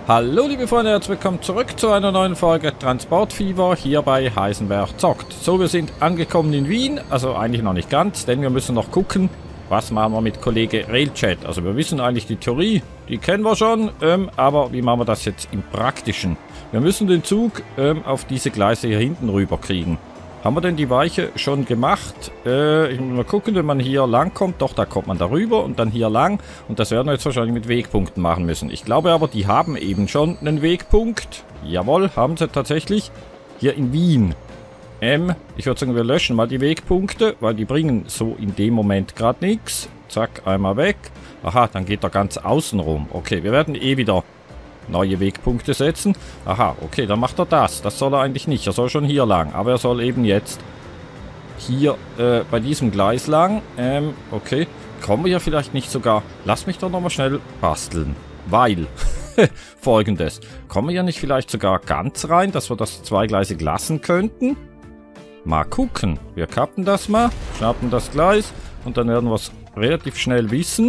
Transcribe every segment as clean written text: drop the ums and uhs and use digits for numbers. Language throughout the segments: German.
Hallo liebe Freunde, herzlich willkommen zurück zu einer neuen Folge Transportfieber hier bei Heisenberg zockt. So, wir sind angekommen in Wien, also eigentlich noch nicht ganz, denn wir müssen noch gucken, was machen wir mit Kollege Railchat. Also wir wissen eigentlich die Theorie, die kennen wir schon, aber wie machen wir das jetzt im Praktischen? Wir müssen den Zug auf diese Gleise hier hinten rüber kriegen. Haben wir denn die Weiche schon gemacht? Ich muss mal gucken, wenn man hier lang kommt. Doch, da kommt man darüber und dann hier lang. Und das werden wir jetzt wahrscheinlich mit Wegpunkten machen müssen. Ich glaube aber, die haben eben schon einen Wegpunkt. Jawohl, haben sie tatsächlich. Hier in Wien. Ich würde sagen, wir löschen mal die Wegpunkte, weil die bringen so in dem Moment gerade nichts. Zack, einmal weg. Aha, dann geht er ganz außen rum. Okay, wir werden eh wieder neue Wegpunkte setzen. Aha, okay, dann macht er das. Das soll er eigentlich nicht. Er soll schon hier lang. Aber er soll eben jetzt hier bei diesem Gleis lang. Okay. Kommen wir hier vielleicht nicht sogar... Lass mich doch nochmal schnell basteln. Weil... Folgendes. Kommen wir hier nicht vielleicht sogar ganz rein, dass wir das zweigleisig lassen könnten? Mal gucken. Wir kappen das mal. Schnappen das Gleis. Und dann werden wir es relativ schnell wissen.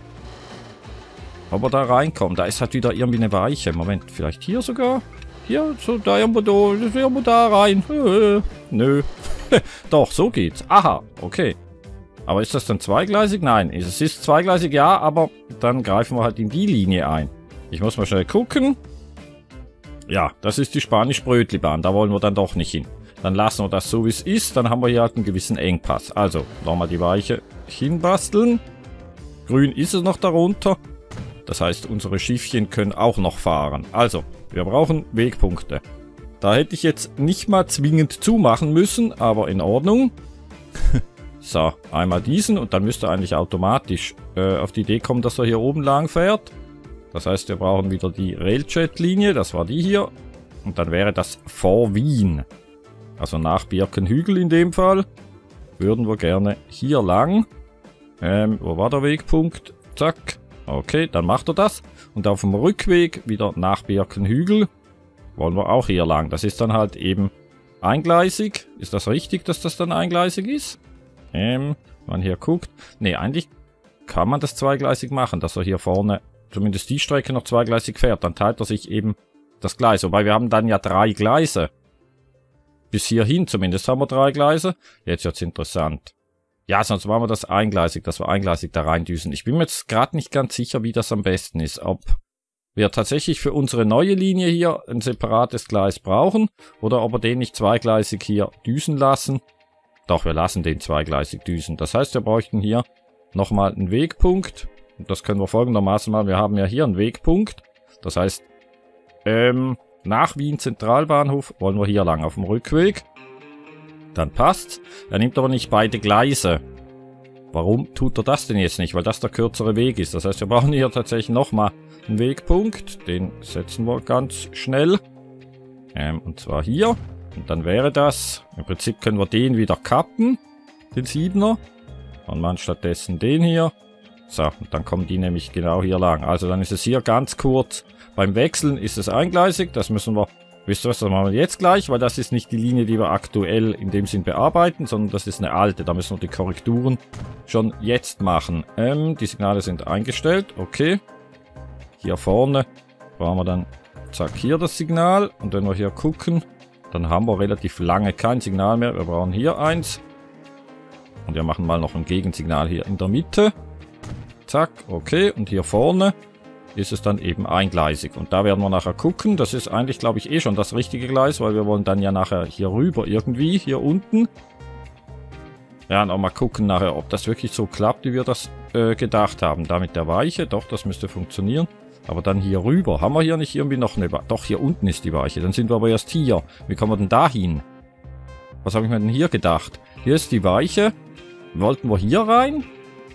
Ob wir da reinkommen. Da ist halt wieder irgendwie eine Weiche. Moment, vielleicht hier sogar? Hier, so da irgendwo da rein. Nö. Doch, so geht's. Aha, okay. Aber ist das dann zweigleisig? Nein, es ist zweigleisig, ja, aber dann greifen wir halt in die Linie ein. Ich muss mal schnell gucken. Ja, das ist die Spanisch-Brötli-Bahn. Da wollen wir dann doch nicht hin. Dann lassen wir das so, wie es ist. Dann haben wir hier halt einen gewissen Engpass. Also, nochmal die Weiche hinbasteln. Grün ist es noch darunter. Das heißt, unsere Schiffchen können auch noch fahren. Also, wir brauchen Wegpunkte. Da hätte ich jetzt nicht mal zwingend zumachen müssen, aber in Ordnung. So, einmal diesen und dann müsste eigentlich automatisch auf die Idee kommen, dass er hier oben lang fährt. Das heißt, wir brauchen wieder die Railchat-Linie, das war die hier. Und dann wäre das vor Wien. Also nach Birkenhügel in dem Fall. Würden wir gerne hier lang. Wo war der Wegpunkt? Zack. Okay, dann macht er das. Und auf dem Rückweg wieder nach Birkenhügel wollen wir auch hier lang. Das ist dann halt eben eingleisig. Ist das richtig, dass das dann eingleisig ist? Wenn man hier guckt. Ne, eigentlich kann man das zweigleisig machen, dass er hier vorne zumindest die Strecke noch zweigleisig fährt. Dann teilt er sich eben das Gleis. Wobei wir haben dann ja 3 Gleise. Bis hierhin zumindest haben wir 3 Gleise. Jetzt wird's interessant. Ja, sonst machen wir das eingleisig, dass wir eingleisig da reindüsen. Ich bin mir jetzt gerade nicht ganz sicher, wie das am besten ist. Ob wir tatsächlich für unsere neue Linie hier ein separates Gleis brauchen oder ob wir den nicht zweigleisig hier düsen lassen. Doch, wir lassen den zweigleisig düsen. Das heißt, wir bräuchten hier nochmal einen Wegpunkt. Und das können wir folgendermaßen machen. Wir haben ja hier einen Wegpunkt. Das heißt, nach Wien Zentralbahnhof wollen wir hier lang auf dem Rückweg. Dann passt's. Er nimmt aber nicht beide Gleise. Warum tut er das denn jetzt nicht? Weil das der kürzere Weg ist. Das heißt, wir brauchen hier tatsächlich nochmal einen Wegpunkt. Den setzen wir ganz schnell. Und zwar hier. Und dann wäre das... Im Prinzip können wir den wieder kappen. Den 7er. Und machen stattdessen den hier. So, und dann kommen die nämlich genau hier lang. Also dann ist es hier ganz kurz. Beim Wechseln ist es eingleisig. Das müssen wir... Wisst ihr was, das machen wir jetzt gleich, weil das ist nicht die Linie, die wir aktuell in dem Sinn bearbeiten, sondern das ist eine alte. Da müssen wir die Korrekturen schon jetzt machen. Die Signale sind eingestellt, okay. Hier vorne brauchen wir dann, zack, hier das Signal. Und wenn wir hier gucken, dann haben wir relativ lange kein Signal mehr. Wir brauchen hier eins. Und wir machen mal noch ein Gegensignal hier in der Mitte. Zack, okay. Und hier vorne ist es dann eben eingleisig. Und da werden wir nachher gucken. Das ist eigentlich, glaube ich, eh schon das richtige Gleis, weil wir wollen dann ja nachher hier rüber irgendwie, hier unten. Ja, und auch mal gucken nachher, ob das wirklich so klappt, wie wir das gedacht haben. Da mit der Weiche, doch, das müsste funktionieren. Aber dann hier rüber, haben wir hier nicht irgendwie noch eine Weiche? Doch, hier unten ist die Weiche. Dann sind wir aber erst hier. Wie kommen wir denn da hin? Was habe ich mir denn hier gedacht? Hier ist die Weiche. Wollten wir hier rein?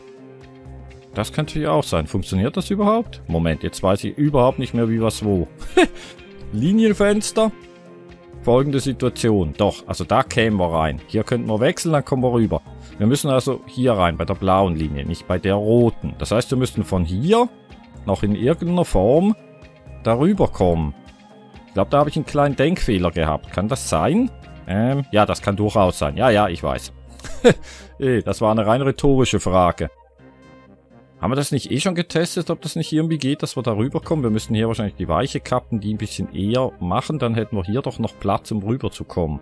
Das könnte ja auch sein. Funktioniert das überhaupt? Moment, jetzt weiß ich überhaupt nicht mehr, wie was wo. Linienfenster. Folgende Situation. Doch, also da kämen wir rein. Hier könnten wir wechseln, dann kommen wir rüber. Wir müssen also hier rein, bei der blauen Linie, nicht bei der roten. Das heißt, wir müssten von hier noch in irgendeiner Form darüber kommen. Ich glaube, da habe ich einen kleinen Denkfehler gehabt. Kann das sein? Ja, das kann durchaus sein. Ja, ich weiß. Das war eine rein rhetorische Frage. Haben wir das nicht eh schon getestet, ob das nicht irgendwie geht, dass wir da rüberkommen? Wir müssen hier wahrscheinlich die Weiche kappen, die ein bisschen eher machen. Dann hätten wir hier doch noch Platz, um rüber zu kommen.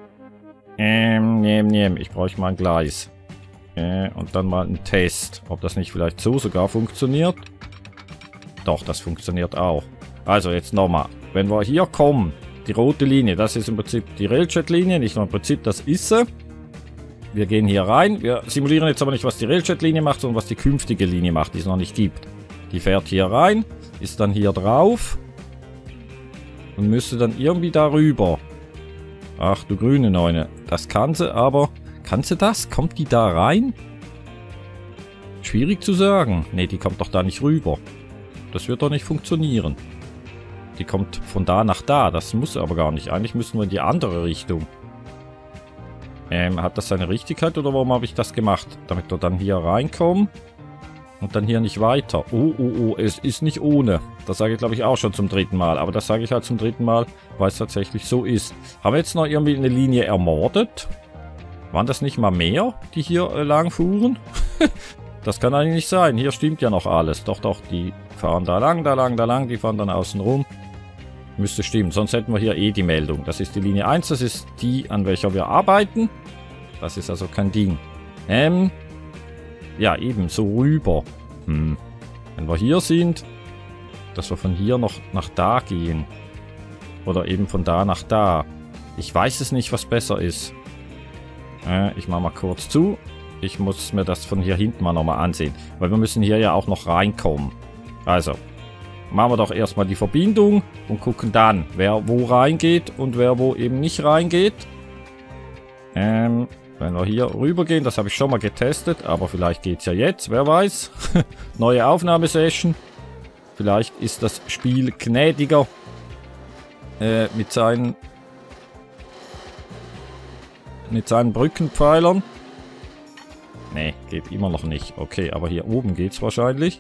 Ich brauche mal ein Gleis. Und dann mal einen Test, ob das nicht vielleicht so sogar funktioniert. Doch, das funktioniert auch. Also jetzt nochmal. Wenn wir hier kommen, die rote Linie, das ist im Prinzip die Railjet-Linie, nicht nur im Prinzip, das ist sie. Wir gehen hier rein. Wir simulieren jetzt aber nicht, was die Railjet-Linie macht, sondern was die künftige Linie macht, die es noch nicht gibt. Die fährt hier rein, ist dann hier drauf und müsste dann irgendwie darüber. Ach du grüne Neune. Das kann sie, aber... Kann sie das? Kommt die da rein? Schwierig zu sagen. Ne, die kommt doch da nicht rüber. Das wird doch nicht funktionieren. Die kommt von da nach da. Das muss aber gar nicht. Eigentlich müssen wir in die andere Richtung. Hat das seine Richtigkeit oder warum habe ich das gemacht? Damit wir dann hier reinkommen. Und dann hier nicht weiter. Oh, es ist nicht ohne. Das sage ich, glaube ich, auch schon zum 3. Mal. Aber das sage ich halt zum 3. Mal, weil es tatsächlich so ist. Haben wir jetzt noch irgendwie eine Linie ermordet? Waren das nicht mal mehr, die hier lang fuhren? Das kann eigentlich nicht sein. Hier stimmt ja noch alles. Doch, die fahren da lang. Die fahren dann außen rum. Müsste stimmen. Sonst hätten wir hier eh die Meldung. Das ist die Linie 1. Das ist die, an welcher wir arbeiten. Das ist also kein Ding. Ja, eben, so rüber. Wenn wir hier sind, dass wir von hier noch nach da gehen. Oder eben von da nach da. Ich weiß es nicht, was besser ist. Ich mache mal kurz zu. Ich muss mir das von hier hinten mal nochmal ansehen. Weil wir müssen hier ja auch noch reinkommen. Also, machen wir doch erstmal die Verbindung und gucken dann, wer wo reingeht und wer wo eben nicht reingeht. Wenn wir hier rüber gehen, das habe ich schon mal getestet, aber vielleicht geht es ja jetzt, wer weiß. Neue Aufnahmesession. Vielleicht ist das Spiel gnädiger mit seinen Brückenpfeilern. Ne, geht immer noch nicht. Okay, aber hier oben geht's wahrscheinlich.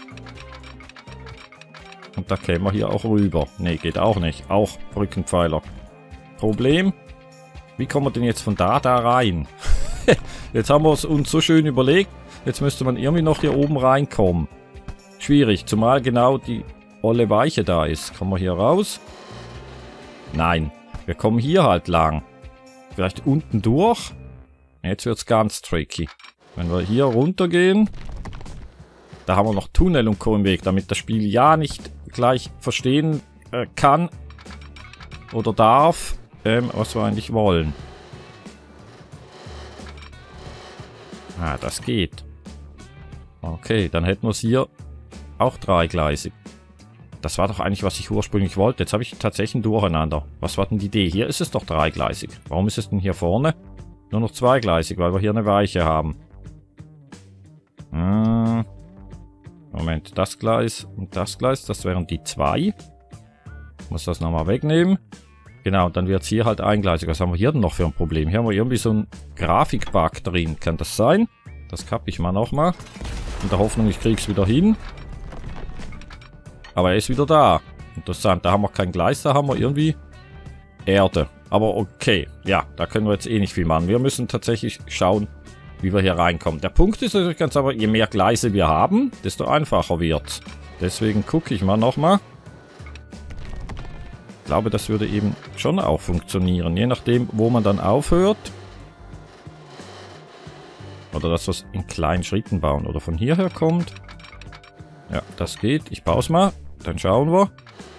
Und da kämen wir hier auch rüber. Ne, geht auch nicht. Auch Brückenpfeiler. Problem. Wie kommen wir denn jetzt von da rein? Jetzt haben wir es uns so schön überlegt. Jetzt müsste man irgendwie noch hier oben reinkommen. Schwierig, zumal genau die olle Weiche da ist. Kommen wir hier raus? Nein, wir kommen hier halt lang. Vielleicht unten durch. Jetzt wird es ganz tricky. Wenn wir hier runter gehen. Da haben wir noch Tunnel und Co. im Weg, damit das Spiel ja nicht gleich verstehen kann. Oder darf, was wir eigentlich wollen. Ah, das geht. Okay, dann hätten wir es hier auch dreigleisig. Das war doch eigentlich, was ich ursprünglich wollte. Jetzt habe ich tatsächlich ein Durcheinander. Was war denn die Idee? Hier ist es doch dreigleisig. Warum ist es denn hier vorne nur noch zweigleisig? Weil wir hier eine Weiche haben. Moment, das Gleis und das Gleis, das wären die 2. Ich muss das nochmal wegnehmen. Genau, dann wird es hier halt eingleisig. Was haben wir hier denn noch für ein Problem? Hier haben wir irgendwie so einen Grafikbug drin. Kann das sein? Das kappe ich mal nochmal. In der Hoffnung, ich kriege es wieder hin. Aber er ist wieder da. Interessant, da haben wir kein Gleis, da haben wir irgendwie Erde. Aber okay, ja, da können wir jetzt eh nicht viel machen. Wir müssen tatsächlich schauen, wie wir hier reinkommen. Der Punkt ist natürlich ganz aber, je mehr Gleise wir haben, desto einfacher wird's. Deswegen gucke ich mal nochmal. Ich glaube, das würde eben schon auch funktionieren. Je nachdem, wo man dann aufhört. Oder dass wir es in kleinen Schritten bauen. Oder von hierher kommt. Ja, das geht. Ich baue es mal. Dann schauen wir.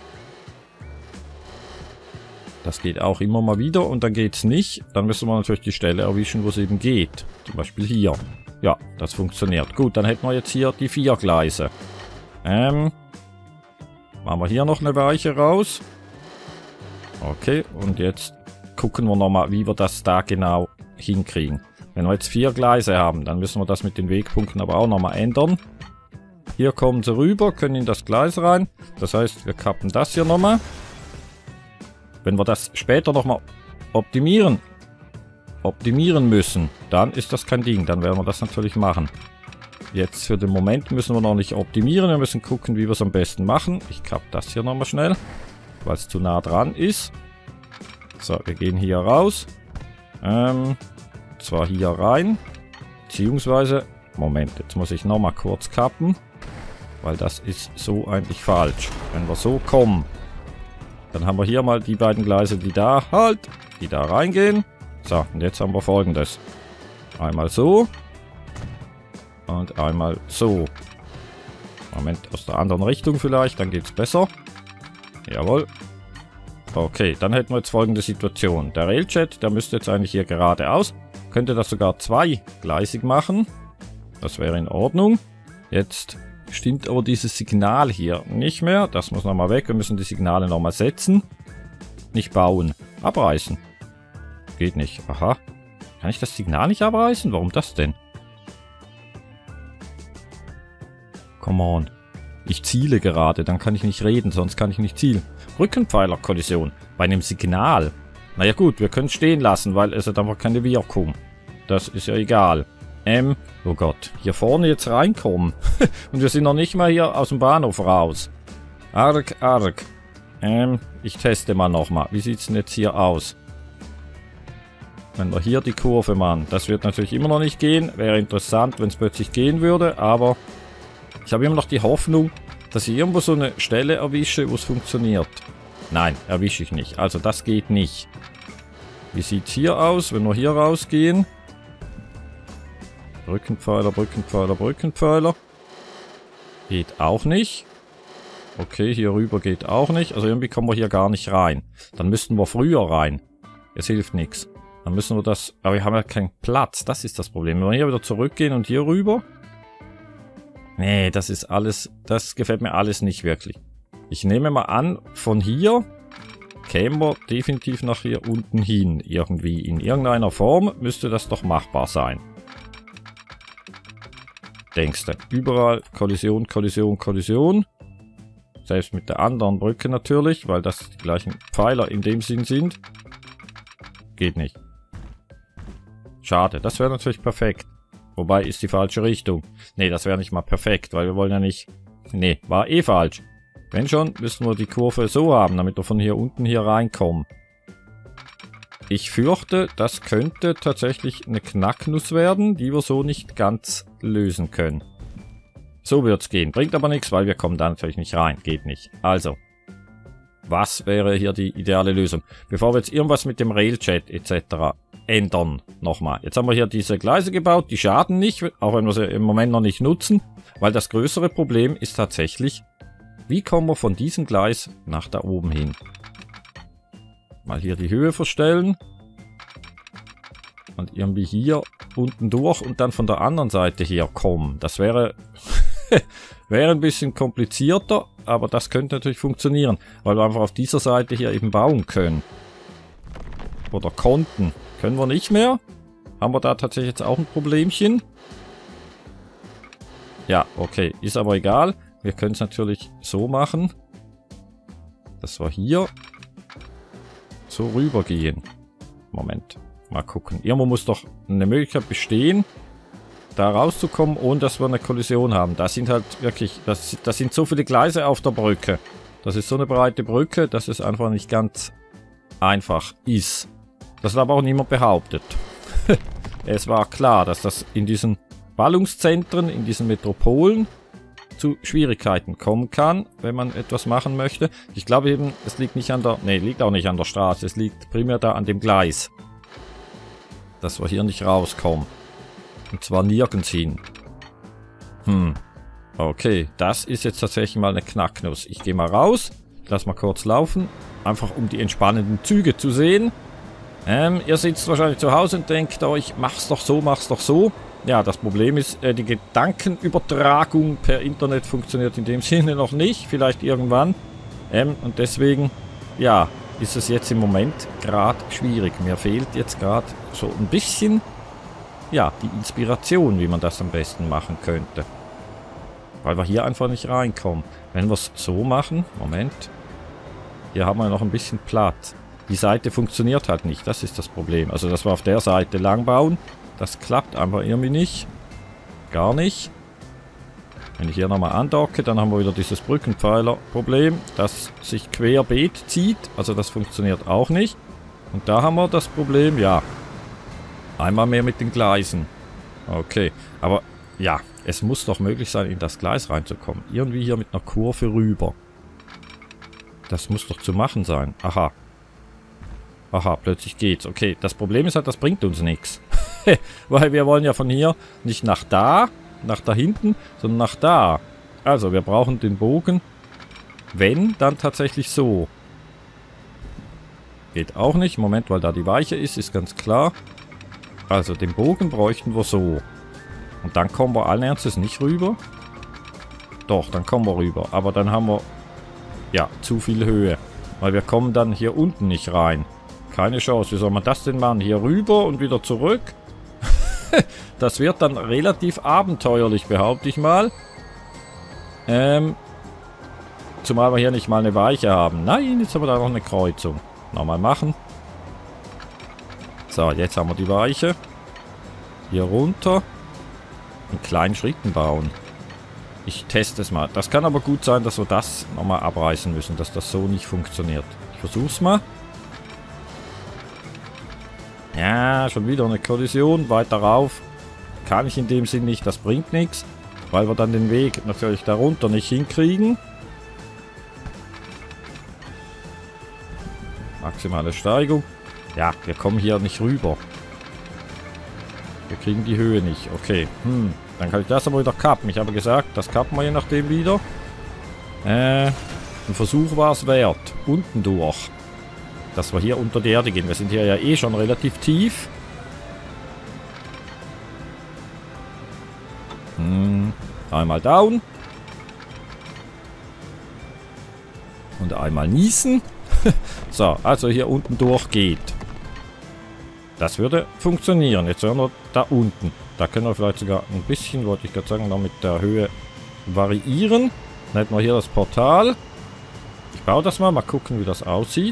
Das geht auch immer mal wieder und dann geht es nicht. Dann müssen wir natürlich die Stelle erwischen, wo es eben geht. Zum Beispiel hier. Ja, das funktioniert. Gut, dann hätten wir jetzt hier die 4 Gleise. Machen wir hier noch eine Weiche raus. Okay, und jetzt gucken wir nochmal, wie wir das da genau hinkriegen. Wenn wir jetzt 4 Gleise haben, dann müssen wir das mit den Wegpunkten aber auch nochmal ändern. Hier kommen sie rüber, können in das Gleis rein. Das heißt, wir kappen das hier nochmal. Wenn wir das später nochmal optimieren müssen, dann ist das kein Ding. Dann werden wir das natürlich machen. Jetzt für den Moment müssen wir noch nicht optimieren. Wir müssen gucken, wie wir es am besten machen. Ich kappe das hier nochmal schnell, weil es zu nah dran ist. So, wir gehen hier raus. Zwar hier rein. Beziehungsweise Moment, jetzt muss ich nochmal kurz kappen. Weil das ist so eigentlich falsch. Wenn wir so kommen, dann haben wir hier mal die beiden Gleise, die da reingehen. So, und jetzt haben wir Folgendes. Einmal so. Und einmal so. Moment, aus der anderen Richtung vielleicht, dann geht es besser. Jawohl. Okay, dann hätten wir jetzt folgende Situation. Der Railjet, der müsste jetzt eigentlich hier geradeaus. Könnte das sogar zweigleisig machen. Das wäre in Ordnung. Jetzt stimmt aber dieses Signal hier nicht mehr. Das muss nochmal weg. Wir müssen die Signale nochmal setzen. Nicht bauen. Abreißen. Geht nicht. Aha. Kann ich das Signal nicht abreißen? Warum das denn? Come on. Ich ziele gerade, dann kann ich nicht reden, sonst kann ich nicht zielen. Rückenpfeilerkollision. Bei einem Signal. Naja gut, wir können es stehen lassen, weil es hat einfach keine Wirkung. Das ist ja egal. Oh Gott, hier vorne jetzt reinkommen. Und wir sind noch nicht mal hier aus dem Bahnhof raus. Arg, arg. Ich teste mal nochmal. Wie sieht es denn jetzt hier aus? Wenn wir hier die Kurve machen. Das wird natürlich immer noch nicht gehen. Wäre interessant, wenn es plötzlich gehen würde. Aber ich habe immer noch die Hoffnung, dass ich irgendwo so eine Stelle erwische, wo es funktioniert. Nein, erwische ich nicht. Also das geht nicht. Wie sieht es hier aus, wenn wir hier rausgehen? Brückenpfeiler, Brückenpfeiler, Brückenpfeiler. Geht auch nicht. Okay, hier rüber geht auch nicht. Also irgendwie kommen wir hier gar nicht rein. Dann müssten wir früher rein. Es hilft nichts. Dann müssen wir das... Aber wir haben ja keinen Platz. Das ist das Problem. Wenn wir hier wieder zurückgehen und hier rüber... Nee, das ist alles... Das gefällt mir alles nicht wirklich. Ich nehme mal an, von hier kämen wir definitiv nach hier unten hin. Irgendwie. In irgendeiner Form müsste das doch machbar sein. Denkst du? Überall Kollision, Kollision, Kollision. Selbst mit der anderen Brücke natürlich, weil das die gleichen Pfeiler in dem Sinn sind. Geht nicht. Schade, das wäre natürlich perfekt. Wobei, ist die falsche Richtung. Nee, das wäre nicht mal perfekt, weil wir wollen ja nicht... Nee, war eh falsch. Wenn schon, müssen wir die Kurve so haben, damit wir von hier unten hier reinkommen. Ich fürchte, das könnte tatsächlich eine Knacknuss werden, die wir so nicht ganz lösen können. So wird es gehen. Bringt aber nichts, weil wir kommen da natürlich nicht rein. Geht nicht. Also, was wäre hier die ideale Lösung? Bevor wir jetzt irgendwas mit dem Railjet etc. ändern, nochmal. Jetzt haben wir hier diese Gleise gebaut, die schaden nicht, auch wenn wir sie im Moment noch nicht nutzen, weil das größere Problem ist tatsächlich, wie kommen wir von diesem Gleis nach da oben hin? Mal hier die Höhe verstellen. Und irgendwie hier unten durch und dann von der anderen Seite her kommen. Das wäre, wäre ein bisschen komplizierter, aber das könnte natürlich funktionieren, weil wir einfach auf dieser Seite hier eben bauen können. Oder konnten. Können wir nicht mehr. Haben wir da tatsächlich jetzt auch ein Problemchen? Ja, okay. Ist aber egal. Wir können es natürlich so machen. Das war hier. So rübergehen. Moment. Mal gucken. Irgendwo muss doch eine Möglichkeit bestehen, da rauszukommen, ohne dass wir eine Kollision haben. Das sind halt wirklich... Das sind so viele Gleise auf der Brücke. Das ist so eine breite Brücke, dass es einfach nicht ganz einfach ist. Das hat aber auch niemand behauptet. Es war klar, dass das in diesen Ballungszentren, in diesen Metropolen zu Schwierigkeiten kommen kann, wenn man etwas machen möchte. Ich glaube eben, es liegt nicht an der... Ne, liegt auch nicht an der Straße. Es liegt primär da an dem Gleis. Dass wir hier nicht rauskommen. Und zwar nirgends hin. Okay, das ist jetzt tatsächlich mal eine Knacknuss. Ich gehe mal raus. Ich lasse mal kurz laufen. Einfach um die entspannenden Züge zu sehen. Ihr sitzt wahrscheinlich zu Hause und denkt euch, mach's doch so, mach's doch so. Ja, das Problem ist, die Gedankenübertragung per Internet funktioniert in dem Sinne noch nicht. Vielleicht irgendwann. Und deswegen, ja, ist es jetzt im Moment gerade schwierig. Mir fehlt jetzt gerade so ein bisschen, ja, die Inspiration, wie man das am besten machen könnte. Weil wir hier einfach nicht reinkommen. Wenn wir es so machen, Moment, hier haben wir noch ein bisschen Platz. Die Seite funktioniert halt nicht, das ist das Problem. Also, dass wir auf der Seite lang bauen, das klappt einfach irgendwie nicht. Gar nicht. Wenn ich hier nochmal andocke, dann haben wir wieder dieses Brückenpfeiler-Problem, das sich querbeet zieht. Also das funktioniert auch nicht. Und da haben wir das Problem, ja, einmal mehr mit den Gleisen. Okay, aber Ja, es muss doch möglich sein, in das Gleis reinzukommen. Irgendwie hier mit einer Kurve rüber. Das muss doch zu machen sein. Aha. Aha, plötzlich geht's. Okay, das Problem ist halt, das bringt uns nichts. Weil wir wollen ja von hier nicht nach da hinten, sondern nach da. Also, wir brauchen den Bogen. Wenn, dann tatsächlich so. Geht auch nicht. Moment, weil da die Weiche ist ganz klar. Also, den Bogen bräuchten wir so. Und dann kommen wir allen Ernstes nicht rüber. Doch, dann kommen wir rüber. Aber dann haben wir, ja, zu viel Höhe. Weil wir kommen dann hier unten nicht rein. Keine Chance. Wie soll man das denn machen? Hier rüber und wieder zurück? Das wird dann relativ abenteuerlich, behaupte ich mal. Zumal wir hier nicht mal eine Weiche haben. Nein, jetzt haben wir da noch eine Kreuzung. Nochmal machen. So, jetzt haben wir die Weiche. Hier runter. In kleinen Schritten bauen. Ich teste es mal. Das kann aber gut sein, dass wir das nochmal abreißen müssen, dass das so nicht funktioniert. Ich versuch's mal. Ja, schon wieder eine Kollision. Weiter rauf. Kann ich in dem Sinn nicht. Das bringt nichts. Weil wir dann den Weg natürlich darunter nicht hinkriegen. Maximale Steigung. Ja, wir kommen hier nicht rüber. Wir kriegen die Höhe nicht. Okay. Dann kann ich das aber wieder kappen. Ich habe gesagt, das kappen wir je nachdem wieder. Ein Versuch war es wert. Unten durch. Dass wir hier unter die Erde gehen. Wir sind hier ja eh schon relativ tief. Einmal down. Und einmal niesen. So, also hier unten durch geht. Das würde funktionieren. Jetzt hören wir da unten. Da können wir vielleicht sogar ein bisschen, wollte ich gerade sagen, noch mit der Höhe variieren. Dann hätten wir hier das Portal. Ich baue das mal gucken, wie das aussieht.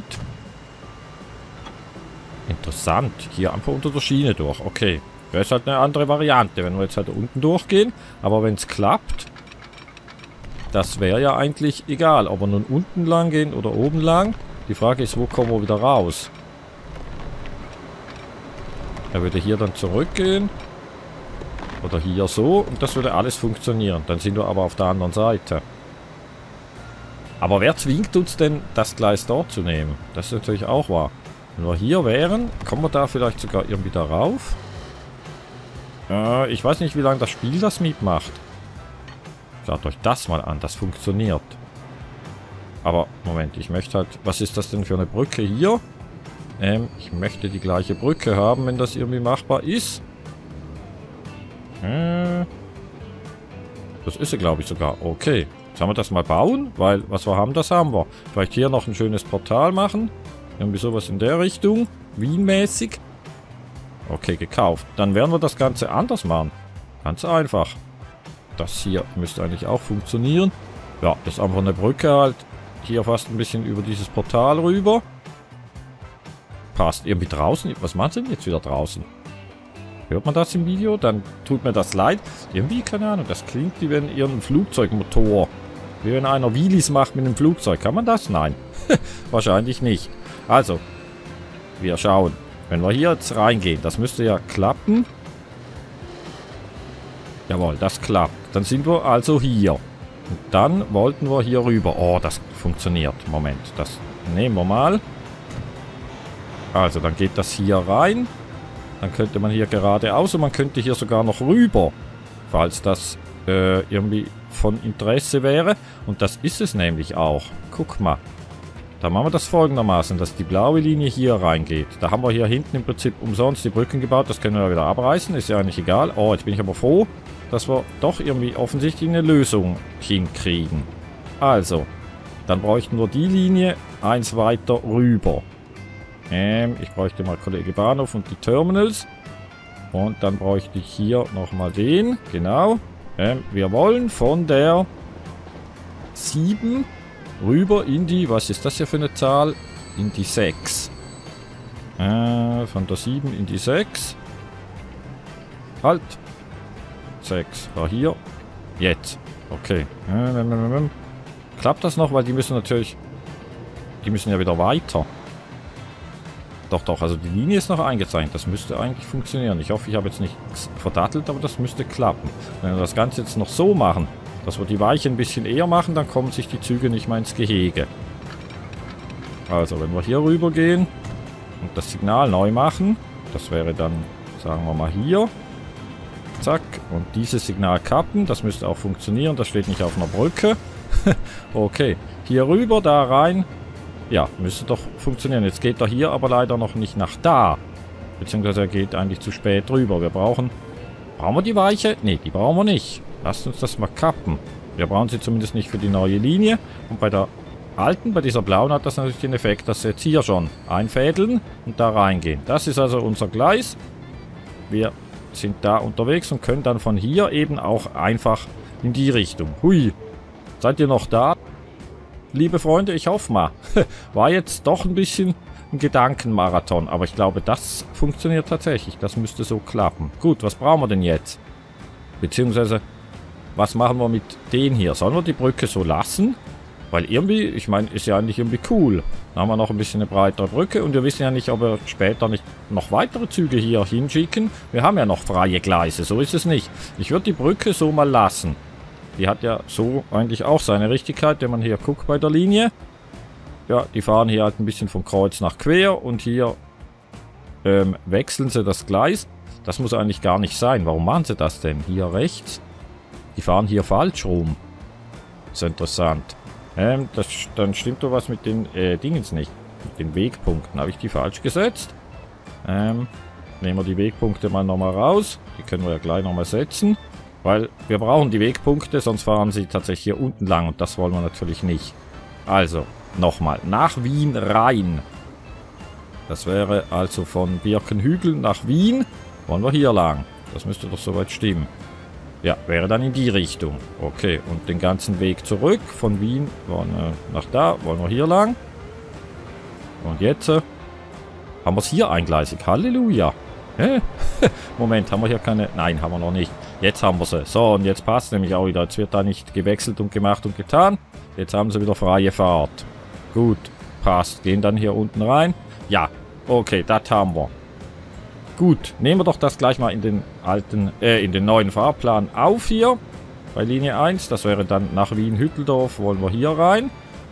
Interessant. Hier einfach unter der Schiene durch. Okay. Das ist halt eine andere Variante, wenn wir jetzt halt unten durchgehen. Aber wenn es klappt, das wäre ja eigentlich egal, ob wir nun unten lang gehen oder oben lang. Die Frage ist, wo kommen wir wieder raus? Er würde hier dann zurückgehen. Oder hier so. Und das würde alles funktionieren. Dann sind wir aber auf der anderen Seite. Aber wer zwingt uns denn, das Gleis dort zu nehmen? Das ist natürlich auch wahr. Wenn wir hier wären, kommen wir da vielleicht sogar irgendwie darauf. Ich weiß nicht, wie lange das Spiel das mitmacht. Schaut euch das mal an, das funktioniert. Aber, Moment, ich möchte halt... Was ist das denn für eine Brücke hier? Ich möchte die gleiche Brücke haben, wenn das irgendwie machbar ist. Das ist sie, glaube ich, sogar. Okay. Sollen wir das mal bauen? Weil, was wir haben, das haben wir. Vielleicht hier noch ein schönes Portal machen. Irgendwie sowas in der Richtung. Wien-mäßig. Okay, gekauft. Dann werden wir das Ganze anders machen. Ganz einfach. Das hier müsste eigentlich auch funktionieren. Ja, das ist einfach eine Brücke halt. Hier fast ein bisschen über dieses Portal rüber. Passt. Irgendwie draußen. Was machen sie denn jetzt wieder draußen? Hört man das im Video? Dann tut mir das leid. Irgendwie, keine Ahnung, das klingt wie wenn ihr ein Flugzeugmotor... Wie wenn einer Wheelies macht mit einem Flugzeug. Kann man das? Nein. Wahrscheinlich nicht. Also, wir schauen. Wenn wir hier jetzt reingehen, das müsste ja klappen. Jawohl, das klappt. Dann sind wir also hier. Und dann wollten wir hier rüber. Oh, das funktioniert. Moment, das nehmen wir mal. Also, dann geht das hier rein. Dann könnte man hier geradeaus und man könnte hier sogar noch rüber. Falls das irgendwie von Interesse wäre. Und das ist es nämlich auch. Guck mal. Da machen wir das folgendermaßen, dass die blaue Linie hier reingeht. Da haben wir hier hinten im Prinzip umsonst die Brücken gebaut. Das können wir wieder abreißen. Ist ja eigentlich egal. Oh, jetzt bin ich aber froh, dass wir doch irgendwie offensichtlich eine Lösung hinkriegen. Also, dann bräuchten wir die Linie eins weiter rüber. Ich bräuchte mal Kollege Bahnhof und die Terminals. Und dann bräuchte ich hier nochmal den. Genau. Wir wollen von der 7 rüber in die, was ist das hier für eine Zahl? In die 6. Von der 7 in die 6. Halt. 6 war hier. Jetzt. Okay. Klappt das noch? Weil die müssen natürlich... Die müssen ja wieder weiter. Doch, doch, also die Linie ist noch eingezeichnet. Das müsste eigentlich funktionieren. Ich hoffe, ich habe jetzt nichts verdattelt, aber das müsste klappen. Wenn wir das Ganze jetzt noch so machen, dass wir die Weiche ein bisschen eher machen, dann kommen sich die Züge nicht mehr ins Gehege. Also, wenn wir hier rüber gehen und das Signal neu machen, das wäre dann, sagen wir mal hier. Zack. Und dieses Signal kappen, das müsste auch funktionieren. Das steht nicht auf einer Brücke. Okay. Hier rüber, da rein. Ja, müsste doch funktionieren. Jetzt geht er hier aber leider noch nicht nach da. Beziehungsweise er geht eigentlich zu spät rüber. Wir brauchen... Brauchen wir die Weiche? Ne, die brauchen wir nicht. Lasst uns das mal kappen. Wir brauchen sie zumindest nicht für die neue Linie. Und bei der alten, bei dieser blauen, hat das natürlich den Effekt, dass sie jetzt hier schon einfädeln und da reingehen. Das ist also unser Gleis. Wir sind da unterwegs und können dann von hier eben auch einfach in die Richtung. Hui. Seid ihr noch da? Liebe Freunde, ich hoffe mal. War jetzt doch ein bisschen ein Gedankenmarathon, aber ich glaube, das funktioniert tatsächlich. Das müsste so klappen. Gut, was brauchen wir denn jetzt? Beziehungsweise, was machen wir mit den hier? Sollen wir die Brücke so lassen? Weil irgendwie, ich meine, ist ja eigentlich irgendwie cool. Dann haben wir noch ein bisschen eine breitere Brücke und wir wissen ja nicht, ob wir später nicht noch weitere Züge hier hinschicken. Wir haben ja noch freie Gleise, so ist es nicht. Ich würde die Brücke so mal lassen. Die hat ja so eigentlich auch seine Richtigkeit, wenn man hier guckt bei der Linie. Ja, die fahren hier halt ein bisschen vom Kreuz nach quer und hier wechseln sie das Gleis. Das muss eigentlich gar nicht sein. Warum machen sie das denn? Hier rechts. Die fahren hier falsch rum. Das ist interessant. Dann stimmt doch was mit den Dingens nicht. Mit den Wegpunkten. Habe ich die falsch gesetzt? Nehmen wir die Wegpunkte mal nochmal raus. Die können wir ja gleich nochmal setzen. Weil wir brauchen die Wegpunkte, sonst fahren sie tatsächlich hier unten lang. Und das wollen wir natürlich nicht. Also, nochmal. Nach Wien rein. Das wäre also von Birkenhügel nach Wien. Wollen wir hier lang. Das müsste doch soweit stimmen. Ja, wäre dann in die Richtung. Okay, und den ganzen Weg zurück von Wien nach da. Wollen wir hier lang. Und jetzt haben wir es hier eingleisig. Halleluja. Hä? Moment, haben wir hier keine... Nein, haben wir noch nicht. Jetzt haben wir sie. So, und jetzt passt nämlich auch wieder. Jetzt wird da nicht gewechselt und gemacht und getan. Jetzt haben sie wieder freie Fahrt. Gut, passt. Gehen dann hier unten rein. Ja, okay, das haben wir. Gut, nehmen wir doch das gleich mal in den alten, in den neuen Fahrplan auf hier. Bei Linie 1. Das wäre dann nach Wien-Hütteldorf. Wollen wir hier rein.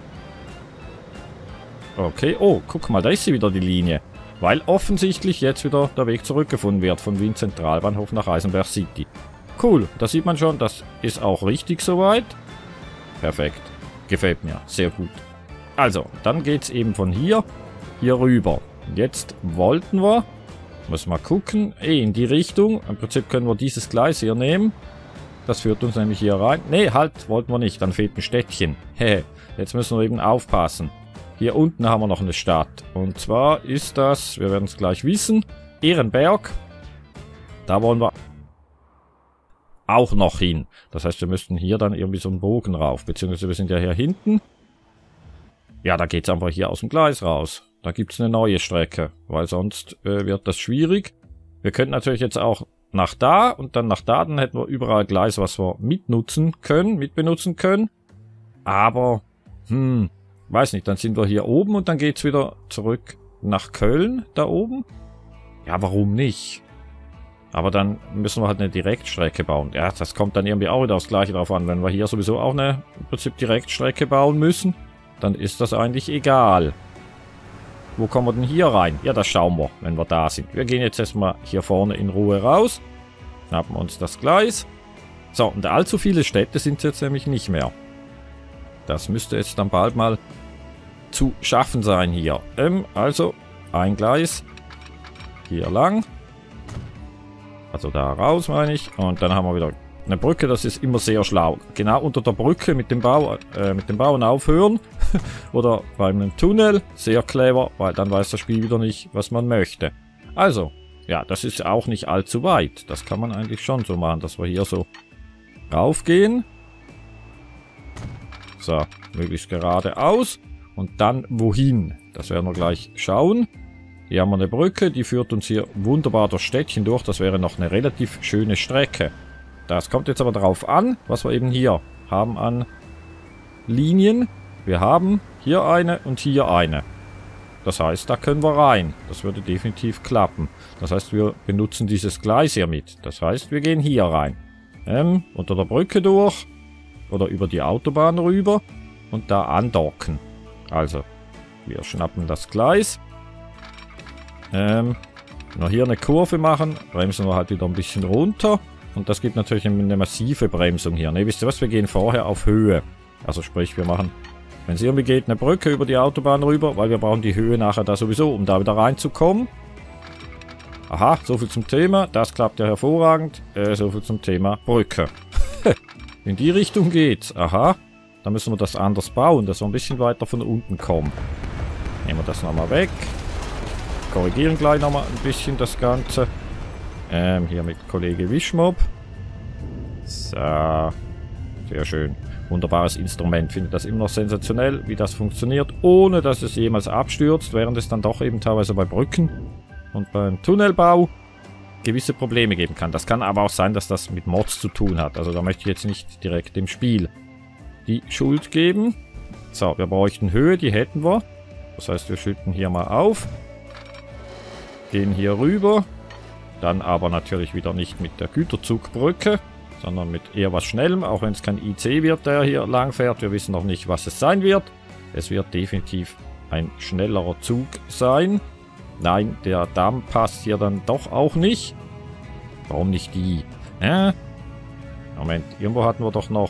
Okay, oh, guck mal, da ist sie wieder, die Linie. Weil offensichtlich jetzt wieder der Weg zurückgefunden wird von Wien Zentralbahnhof nach Eisenberg City. Cool, da sieht man schon, das ist auch richtig soweit. Perfekt, gefällt mir, sehr gut. Also, dann geht es eben von hier rüber. Jetzt wollten wir, müssen wir gucken, in die Richtung. Im Prinzip können wir dieses Gleis hier nehmen. Das führt uns nämlich hier rein. Ne, halt, wollten wir nicht, dann fehlt ein Städtchen. Hehe, jetzt müssen wir eben aufpassen. Hier unten haben wir noch eine Stadt. Und zwar ist das, wir werden es gleich wissen, Ehrenberg. Da wollen wir auch noch hin. Das heißt, wir müssten hier dann irgendwie so einen Bogen rauf. Beziehungsweise wir sind ja hier hinten. Ja, da geht es einfach hier aus dem Gleis raus. Da gibt es eine neue Strecke. Weil sonst wird das schwierig. Wir könnten natürlich jetzt auch nach da und dann nach da. Dann hätten wir überall Gleis, was wir mitbenutzen können. Aber, weiß nicht, dann sind wir hier oben und dann geht es wieder zurück nach Köln, da oben. Ja, warum nicht? Aber dann müssen wir halt eine Direktstrecke bauen. Ja, das kommt dann irgendwie auch wieder aufs Gleiche drauf an. Wenn wir hier sowieso auch eine im Prinzip Direktstrecke bauen müssen, dann ist das eigentlich egal. Wo kommen wir denn hier rein? Ja, das schauen wir, wenn wir da sind. Wir gehen jetzt erstmal hier vorne in Ruhe raus. Schnappen uns das Gleis. So, und allzu viele Städte sind es jetzt nämlich nicht mehr. Das müsste jetzt dann bald mal zu schaffen sein hier. Also ein Gleis hier lang. Also da raus, meine ich. Und dann haben wir wieder eine Brücke. Das ist immer sehr schlau. Genau unter der Brücke mit dem Bauen aufhören. Oder bei einem Tunnel. Sehr clever, weil dann weiß das Spiel wieder nicht, was man möchte. Also, ja, das ist auch nicht allzu weit. Das kann man eigentlich schon so machen, dass wir hier so raufgehen. So, möglichst geradeaus. Und dann wohin? Das werden wir gleich schauen. Hier haben wir eine Brücke, die führt uns hier wunderbar durch Städtchen durch. Das wäre noch eine relativ schöne Strecke. Das kommt jetzt aber darauf an, was wir eben hier haben an Linien. Wir haben hier eine und hier eine. Das heißt, da können wir rein. Das würde definitiv klappen. Das heißt, wir benutzen dieses Gleis hier mit. Das heißt, wir gehen hier rein. Unter der Brücke durch. Oder über die Autobahn rüber. Und da andocken. Also, wir schnappen das Gleis. Noch hier eine Kurve machen. Bremsen wir halt wieder ein bisschen runter. Und das gibt natürlich eine massive Bremsung hier. Ne, wisst ihr was? Wir gehen vorher auf Höhe. Also sprich, wir machen, wenn es irgendwie geht, eine Brücke über die Autobahn rüber, weil wir brauchen die Höhe nachher da sowieso, um da wieder reinzukommen. Aha, so viel zum Thema. Das klappt ja hervorragend. So viel zum Thema Brücke. In die Richtung geht's. Aha. Dann müssen wir das anders bauen, dass wir ein bisschen weiter von unten kommen. Nehmen wir das nochmal weg. Korrigieren gleich nochmal ein bisschen das Ganze. Hier mit Kollege Wischmob. So. Sehr schön. Wunderbares Instrument. Finde das immer noch sensationell, wie das funktioniert, ohne dass es jemals abstürzt, während es dann doch eben teilweise bei Brücken und beim Tunnelbau gewisse Probleme geben kann. Das kann aber auch sein, dass das mit Mods zu tun hat. Also da möchte ich jetzt nicht direkt dem Spiel die Schuld geben. So, wir bräuchten Höhe, die hätten wir. Das heißt, wir schütten hier mal auf. Gehen hier rüber. Dann aber natürlich wieder nicht mit der Güterzugbrücke, sondern mit eher was Schnellem, auch wenn es kein IC wird, der hier lang fährt. Wir wissen noch nicht, was es sein wird. Es wird definitiv ein schnellerer Zug sein. Nein, der Damm passt hier dann doch auch nicht. Warum nicht die? Moment, irgendwo hatten wir doch noch...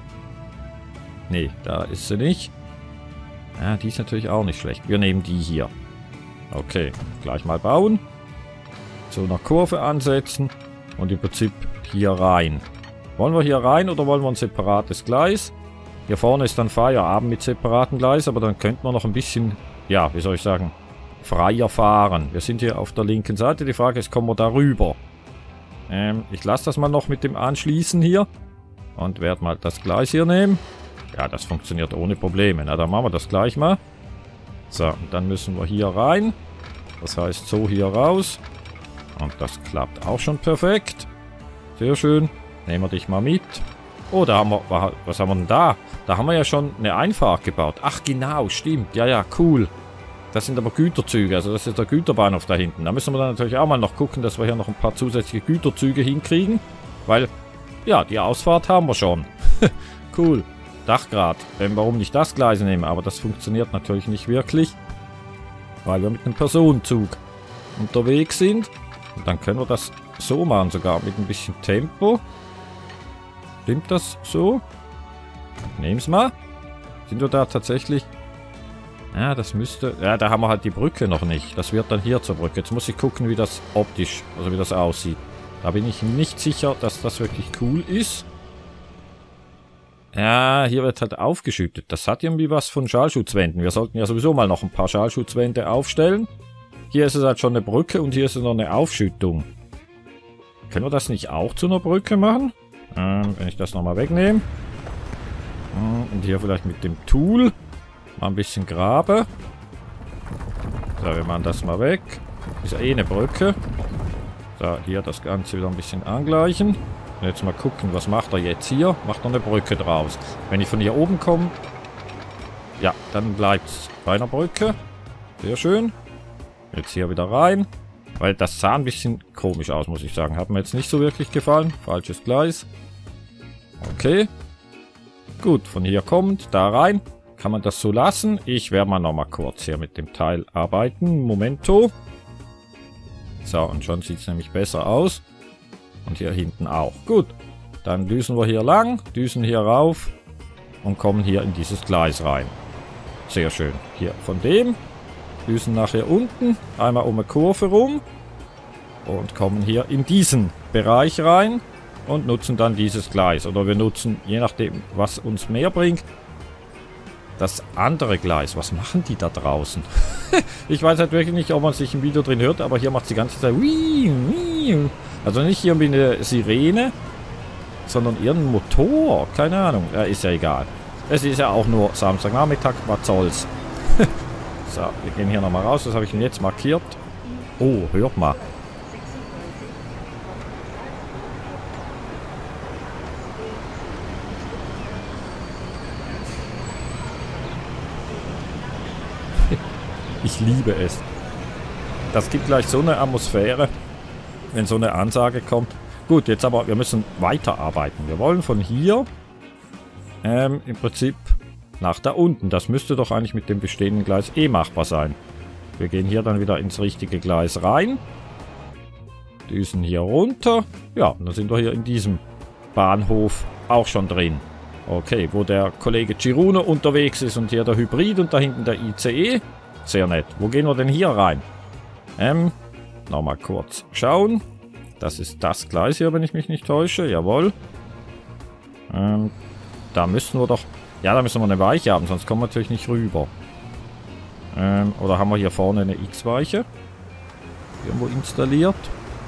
Nee, da ist sie nicht. Die ist natürlich auch nicht schlecht. Wir nehmen die hier. Okay, gleich mal bauen. So einer Kurve ansetzen. Und im Prinzip hier rein. Wollen wir hier rein oder wollen wir ein separates Gleis? Hier vorne ist dann Feierabend mit separaten Gleis, aber dann könnten wir noch ein bisschen, ja, wie soll ich sagen, freier fahren. Wir sind hier auf der linken Seite. Die Frage ist, kommen wir da rüber? Ich lasse das mal noch mit dem Anschließen hier. Und werde mal das Gleis hier nehmen. Ja, das funktioniert ohne Probleme. Na, dann machen wir das gleich mal. So, und dann müssen wir hier rein. Das heißt, so hier raus. Und das klappt auch schon perfekt. Sehr schön. Nehmen wir dich mal mit. Oh, da haben wir... Was haben wir denn da? Da haben wir ja schon eine Einfahrt gebaut. Ach, genau, stimmt. Ja, ja, cool. Das sind aber Güterzüge. Also das ist der Güterbahnhof da hinten. Da müssen wir dann natürlich auch mal noch gucken, dass wir hier noch ein paar zusätzliche Güterzüge hinkriegen. Weil, ja, die Ausfahrt haben wir schon. Cool. Dachgrad. Warum nicht das Gleis nehmen? Aber das funktioniert natürlich nicht wirklich. Weil wir mit einem Personenzug unterwegs sind. Und dann können wir das so machen, sogar mit ein bisschen Tempo. Stimmt das so? Nehm's mal. Sind wir da tatsächlich... Ja, das müsste... Ja, da haben wir halt die Brücke noch nicht. Das wird dann hier zur Brücke. Jetzt muss ich gucken, wie das optisch, also wie das aussieht. Da bin ich nicht sicher, dass das wirklich cool ist. Ja, hier wird halt aufgeschüttet. Das hat irgendwie was von Schallschutzwänden. Wir sollten ja sowieso mal noch ein paar Schallschutzwände aufstellen. Hier ist es halt schon eine Brücke und hier ist es noch eine Aufschüttung. Können wir das nicht auch zu einer Brücke machen? Wenn ich das nochmal wegnehme. Und hier vielleicht mit dem Tool mal ein bisschen graben. So, wir machen das mal weg. Ist ja eh eine Brücke. So, hier das Ganze wieder ein bisschen angleichen. Und jetzt mal gucken, was macht er jetzt hier? Macht er eine Brücke draus. Wenn ich von hier oben komme, ja, dann bleibt es bei einer Brücke. Sehr schön. Jetzt hier wieder rein. Weil das sah ein bisschen komisch aus, muss ich sagen. Hat mir jetzt nicht so wirklich gefallen. Falsches Gleis. Okay. Gut, von hier kommt, da rein. Kann man das so lassen? Ich werde mal nochmal kurz hier mit dem Teil arbeiten. Momento. So, und schon sieht es nämlich besser aus. Und hier hinten auch. Gut. Dann düsen wir hier lang, düsen hier rauf und kommen hier in dieses Gleis rein. Sehr schön. Hier von dem. Düsen nachher unten. Einmal um eine Kurve rum. Und kommen hier in diesen Bereich rein. Und nutzen dann dieses Gleis. Oder wir nutzen, je nachdem, was uns mehr bringt, das andere Gleis. Was machen die da draußen? Ich weiß halt wirklich nicht, ob man sich im Video drin hört, aber hier macht es die ganze Zeit... Also nicht irgendwie eine Sirene, sondern irgendein Motor. Keine Ahnung. Ja, ist ja egal. Es ist ja auch nur Samstagnachmittag. Was soll's? So, wir gehen hier nochmal raus. Das habe ich denn jetzt markiert. Oh, hört mal. Ich liebe es. Das gibt gleich so eine Atmosphäre, wenn so eine Ansage kommt. Gut, jetzt aber, wir müssen weiterarbeiten. Wir wollen von hier im Prinzip nach da unten. Das müsste doch eigentlich mit dem bestehenden Gleis eh machbar sein. Wir gehen hier dann wieder ins richtige Gleis rein. Düsen hier runter. Ja, und dann sind wir hier in diesem Bahnhof auch schon drin. Okay, wo der Kollege Cirune unterwegs ist und hier der Hybrid und da hinten der ICE. Sehr nett. Wo gehen wir denn hier rein? Nochmal kurz schauen. Das ist das Gleis hier, wenn ich mich nicht täusche. Jawohl. Da müssen wir doch... Ja, da müssen wir eine Weiche haben, sonst kommen wir natürlich nicht rüber. Oder haben wir hier vorne eine X-Weiche? Irgendwo installiert.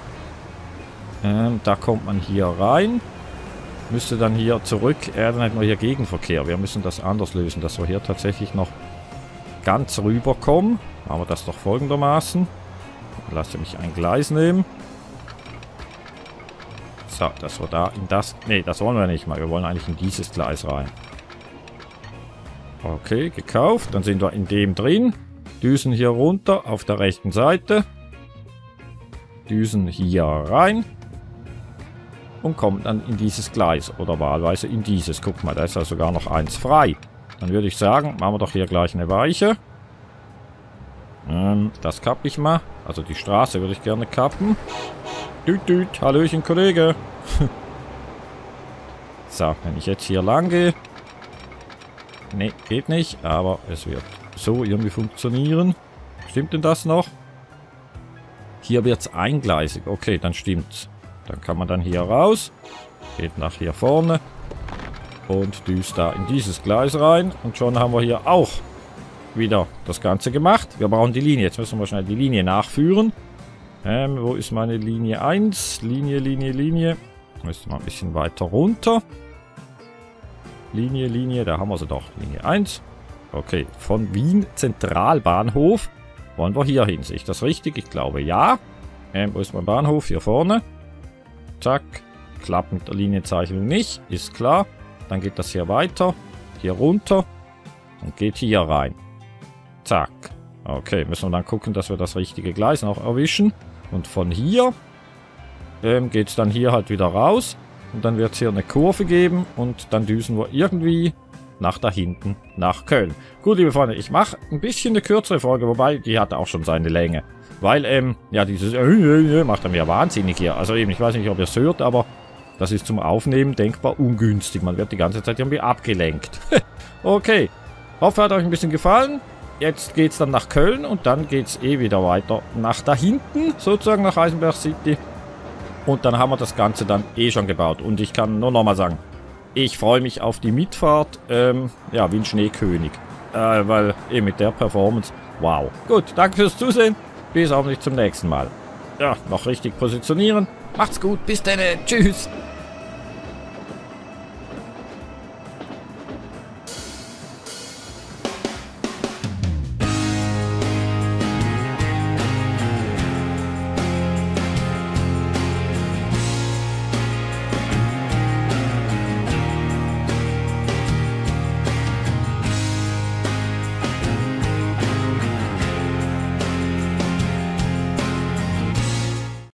Da kommt man hier rein. Müsste dann hier zurück. Dann hätten wir hier Gegenverkehr. Wir müssen das anders lösen, dass wir hier tatsächlich noch ganz rüber kommen. Machen wir das doch folgendermaßen. Lasse mich ein Gleis nehmen. So, dass wir da in das... Ne, das wollen wir nicht mal. Wir wollen eigentlich in dieses Gleis rein. Okay, gekauft. Dann sind wir in dem drin. Düsen hier runter auf der rechten Seite. Düsen hier rein. Und kommen dann in dieses Gleis. Oder wahlweise in dieses. Guck mal, da ist ja sogar noch eins frei. Dann würde ich sagen, machen wir doch hier gleich eine Weiche. Das kappe ich mal. Also die Straße würde ich gerne kappen. Düt, düt. Hallöchen, Kollege. So, wenn ich jetzt hier lang gehe. Ne, geht nicht. Aber es wird so irgendwie funktionieren. Stimmt denn das noch? Hier wird es eingleisig. Okay, dann stimmt's. Dann kann man dann hier raus. Geht nach hier vorne. Und düst da in dieses Gleis rein. Und schon haben wir hier auch wieder das Ganze gemacht. Wir brauchen die Linie. Jetzt müssen wir schnell die Linie nachführen. Wo ist meine Linie 1? Linie. Müsste mal ein bisschen weiter runter. Linie, da haben wir sie doch. Linie 1. Okay, von Wien Zentralbahnhof wollen wir hier hin. Sehe ich das richtig? Ich glaube ja. Wo ist mein Bahnhof? Hier vorne. Zack. Klappt mit der Linienzeichnung nicht. Ist klar. Dann geht das hier weiter. Hier runter. Und geht hier rein. Zack. Okay, müssen wir dann gucken, dass wir das richtige Gleis noch erwischen. Und von hier geht es dann hier halt wieder raus. Und dann wird es hier eine Kurve geben. Und dann düsen wir irgendwie nach da hinten, nach Köln. Gut, liebe Freunde, ich mache ein bisschen eine kürzere Folge. Wobei, die hat auch schon seine Länge. Weil, ja, dieses macht er mir wahnsinnig hier. Also eben, ich weiß nicht, ob ihr es hört, aber das ist zum Aufnehmen denkbar ungünstig. Man wird die ganze Zeit irgendwie abgelenkt. Okay. Hoffe, hat euch ein bisschen gefallen. Jetzt geht es dann nach Köln und dann geht es eh wieder weiter nach da hinten, sozusagen nach Eisenberg City. Und dann haben wir das Ganze dann eh schon gebaut. Und ich kann nur nochmal sagen, ich freue mich auf die Mitfahrt, ja, wie ein Schneekönig. Weil eben mit der Performance, wow. Gut, danke fürs Zusehen. Bis hoffentlich zum nächsten Mal. Ja, noch richtig positionieren. Macht's gut, bis dann, tschüss.